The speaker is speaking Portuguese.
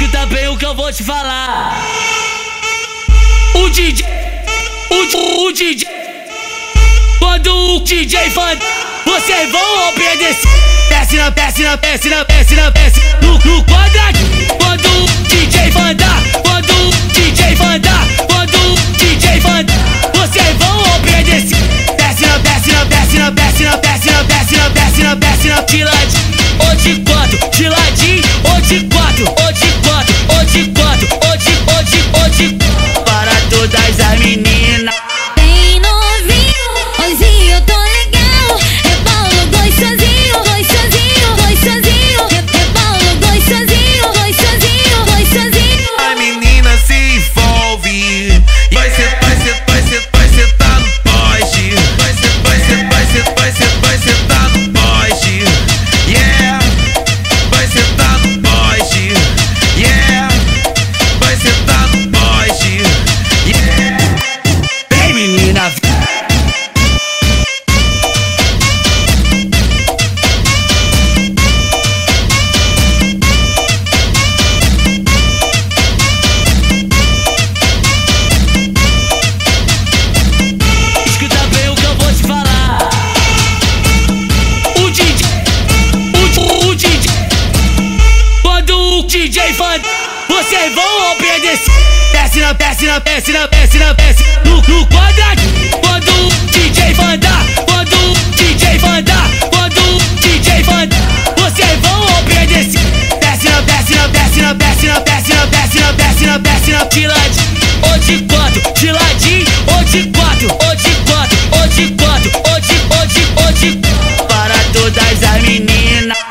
Escuta bem o que eu vou te falar. O DJ, o DJ, quando o DJ fanda, vocês vão obedecer. Desce na, desce na, desce na, desce na, desce no quadradinho. Quando o DJ fandar, quando o DJ fandar, quando o DJ fandar, vocês vão obedecer. Desce na, desce na, desce na, desce na, desce na, desce na, desce na, desce na, de ladinho ou de quatro, de ladinho ou de quatro, ou de quatro, ou de quatro, ou de para todas as meninas. Bem novinho, hoje eu tô legal. Rebolo gostosinho, gostosinho, gostosinho. Rebolo gostosinho, gostosinho, gostosinho. A menina se envolve. Vai sentar no poste. Vai sentar no poste. Yeah. Vai sentar no poste. Yeah. Vai sentar no poste. Yeah. Vem menina, escuta bem o que eu vou te falar. O DJ, o DJ, quando o DJ fanda, vocês vão obedecer. Desce na, desce na, desce na, desce na, desce no quadradinho. Quando o DJ fandar, quando o DJ fandar, quando o DJ fandar, vocês vão obedecer. Desce na, desce na, desce na, desce na, desce na, desce na, desce na, desce na, de ladinho ou de quatro, de ladinho ou de quatro, ou de quatro, ou de quatro, ou de para todas as meninas.